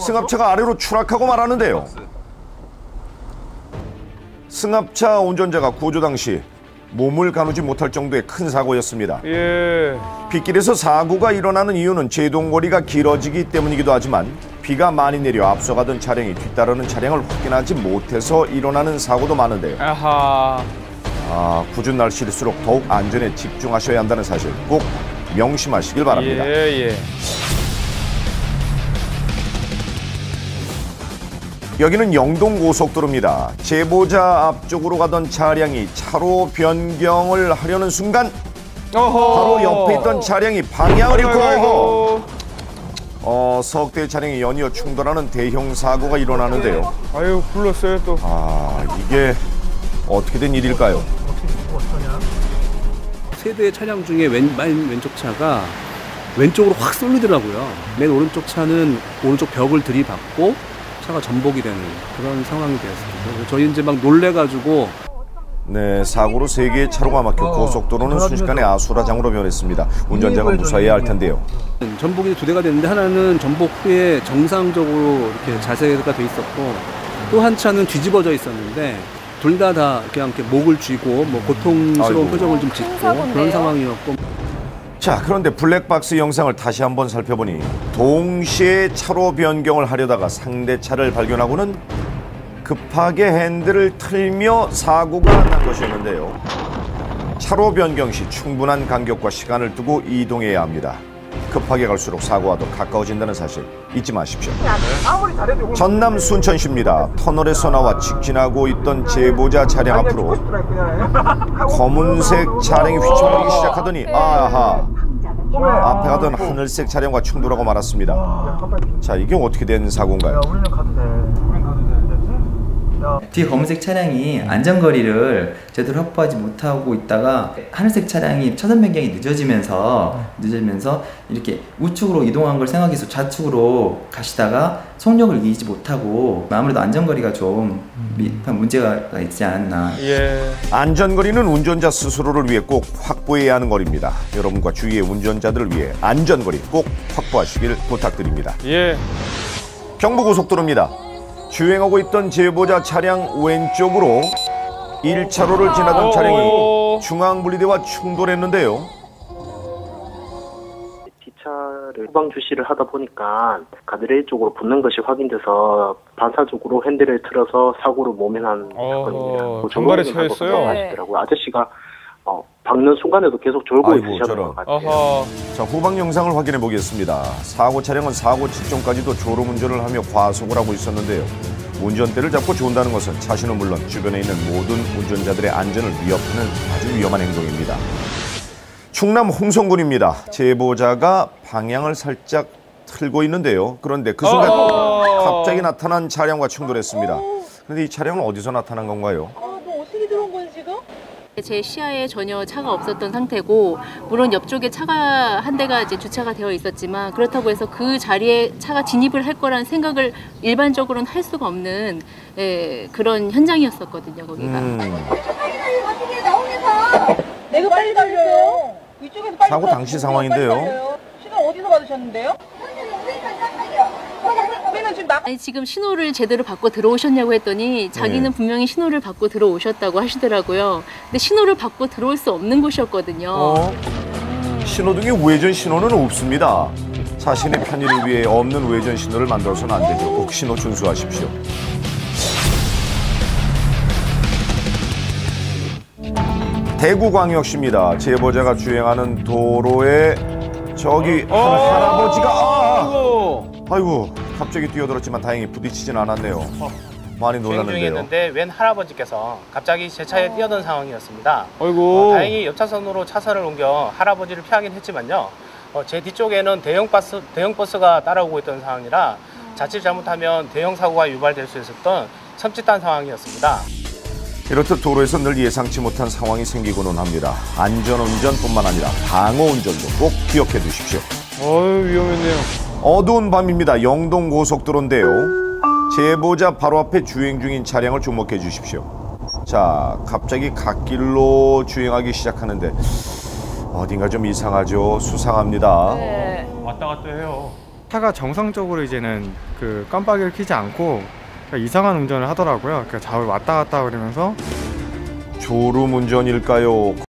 승합차가 아래로 추락하고 말았는데요. 승합차 운전자가 구조 당시 몸을 가누지 못할 정도의 큰 사고였습니다. 빗길에서 사고가 일어나는 이유는 제동거리가 길어지기 때문이기도 하지만 비가 많이 내려 앞서가던 차량이 뒤따르는 차량을 확인하지 못해서 일어나는 사고도 많은데요. 궂은 날씨일수록 더욱 안전에 집중하셔야 한다는 사실 꼭 명심하시길 바랍니다. 여기는 영동고속도로입니다. 제보자 앞쪽으로 가던 차량이 차로 변경을 하려는 순간 바로 옆에 있던 차량이 방향을 잃고 석대의 차량이 연이어 충돌하는 대형 사고가 일어나는데요. 아유, 불렀어요 또. 이게 어떻게 된 일일까요? 세 대의 차량 중에 맨 왼쪽 차가 왼쪽으로 확 쏠리더라고요. 맨 오른쪽 차는 오른쪽 벽을 들이받고 차가 전복이 되는 그런 상황이 되었습니다. 저희 이제 막 놀래가지고 사고로 3개의 차로가 막혀 고속도로는 순식간에 아수라장으로 변했습니다. 운전자가 무사해야 할 텐데요. 전복이 2대가 됐는데 하나는 전복 후에 정상적으로 이렇게 자세가 돼 있었고 또 한 차는 뒤집어져 있었는데 둘 다 그냥 이렇게 목을 쥐고 뭐 고통스러운 표정을 좀 짓고 그런 상황이었고. 자, 그런데 블랙박스 영상을 다시 한번 살펴보니 동시에 차로 변경을 하려다가 상대 차를 발견하고는 급하게 핸들을 틀며 사고가 난 것이었는데요. 차로 변경 시 충분한 간격과 시간을 두고 이동해야 합니다. 급하게 갈수록 사고와 더 가까워진다는 사실 잊지 마십시오. 전남 순천시입니다. 터널에서 나와 직진하고 있던 제보자 차량 앞으로 검은색 차량이 휘청거리기 시작하더니 앞에 가던 하늘색 차량과 충돌하고 말았습니다. 자, 이게 어떻게 된 사고인가요? 뒤에 검은색 차량이 안전거리를 제대로 확보하지 못하고 있다가 하늘색 차량이 차선 변경이 늦어지면서 이렇게 우측으로 이동한 걸 생각해서 좌측으로 가시다가 속력을 이기지 못하고 아무래도 안전거리가 좀 문제가 있지 않았나. 안전거리는 운전자 스스로를 위해 꼭 확보해야 하는 거리입니다. 여러분과 주위의 운전자들을 위해 안전거리 꼭 확보하시길 부탁드립니다. 경부고속도로입니다. 주행하고 있던 제보자 차량 왼쪽으로 1차로를 지나던 차량이 중앙분리대와 충돌했는데요. 뒷차를 후방 주시를 하다 보니까 가드레일 쪽으로 붙는 것이 확인돼서 반사적으로 핸들을 틀어서 사고를 모면한 사건입니다. 정발에 처했어요. 아저씨가 박는 순간에도 계속 졸고 있으셨던 것 같아요. 자, 후방 영상을 확인해 보겠습니다. 사고 차량은 사고 직전까지도 졸음운전을 하며 과속을 하고 있었는데요. 운전대를 잡고 좋은다는 것은 자신은 물론 주변에 있는 모든 운전자들의 안전을 위협하는 아주 위험한 행동입니다. 충남 홍성군입니다. 제보자가 방향을 살짝 틀고 있는데요. 그런데 그 순간 갑자기 나타난 차량과 충돌했습니다. 그런데 이 차량은 어디서 나타난 건가요? 어떻게 들어온 거지 지금? 제 시야에 전혀 차가 없었던 상태고, 물론 옆쪽에 차가 한 대가 이제 주차가 되어 있었지만 그렇다고 해서 그 자리에 차가 진입을 할 거라는 생각을 일반적으로는 할 수가 없는 그런 현장이었었거든요, 거기가. 내가 빨리 달려요. 이쪽에서 빨리 사고 당시 상황인데요. 신호 어디서 받으셨는데요? 아니, 지금 신호를 제대로 받고 들어오셨냐고 했더니 자기는 분명히 신호를 받고 들어오셨다고 하시더라고요. 근데 신호를 받고 들어올 수 없는 곳이었거든요. 신호등에 우회전 신호는 없습니다. 자신의 편의를 위해 없는 우회전 신호를 만들어서는 안 되죠. 꼭 신호 준수하십시오. 대구광역시입니다. 제보자가 주행하는 도로에 저기 할아버지가 아이고 갑자기 뛰어들었지만 다행히 부딪히진 않았네요. 많이 놀랐는데요. 주행 중이었는데 웬 할아버지께서 갑자기 제 차에 뛰어든 상황이었습니다. 다행히 옆차선으로 차선을 옮겨 할아버지를 피하긴 했지만요. 제 뒤쪽에는 대형 버스가 따라오고 있던 상황이라 자칫 잘못하면 대형 사고가 유발될 수 있었던 섬찟한 상황이었습니다. 이렇듯 도로에서 늘 예상치 못한 상황이 생기고는 합니다. 안전운전뿐만 아니라 방어운전도 꼭 기억해 두십시오. 위험했네요. 어두운 밤입니다. 영동고속도로인데요. 제보자 바로 앞에 주행 중인 차량을 주목해 주십시오. 자, 갑자기 갓길로 주행하기 시작하는데 어딘가 좀 이상하죠? 수상합니다. 왔다 갔다 해요. 차가 정상적으로 이제는 그 깜빡이를 켜지 않고 이상한 운전을 하더라고요. 그러니까 좌우를 왔다 갔다 그러면서 졸음 운전일까요?